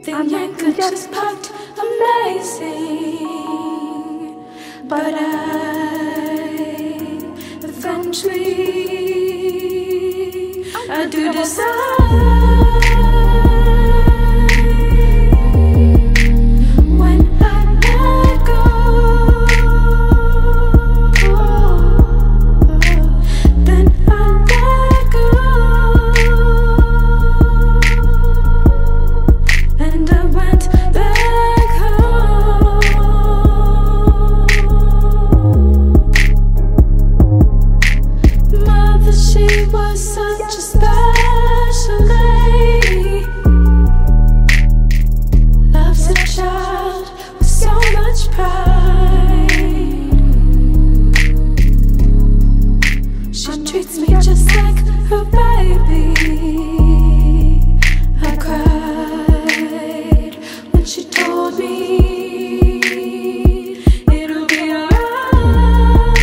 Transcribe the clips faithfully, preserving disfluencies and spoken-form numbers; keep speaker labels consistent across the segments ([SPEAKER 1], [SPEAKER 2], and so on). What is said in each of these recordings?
[SPEAKER 1] The anchor just popped, amazing. But I, eventually, I do decide. Such a special lady, loves a child with so much pride. She treats me just like her baby. I cried when she told me it'll be alright.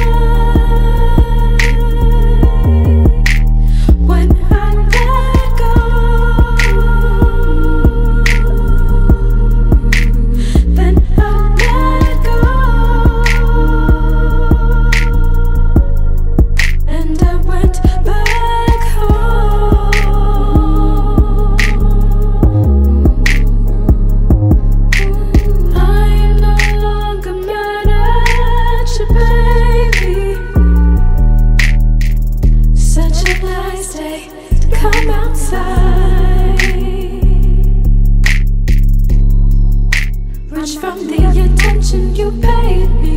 [SPEAKER 1] Come outside, rich from the attention you paid me.